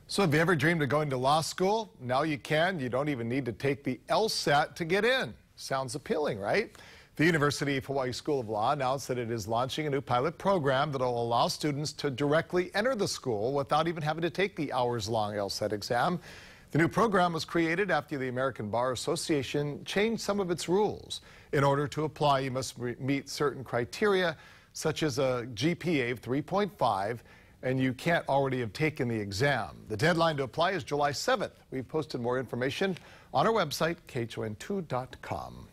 So have you ever dreamed of going to law school? Now you can. You don't even need to take the LSAT to get in. Sounds appealing, right? The University of Hawaii School of Law announced that it is launching a new pilot program that will allow students to directly enter the school without even having to take the hours-long LSAT exam. The new program was created after the American Bar Association changed some of its rules. In order to apply, you must meet certain criteria, such as a GPA of 3.5, and you can't already have taken the exam. The deadline to apply is July 7th. We've posted more information on our website, khon2.com.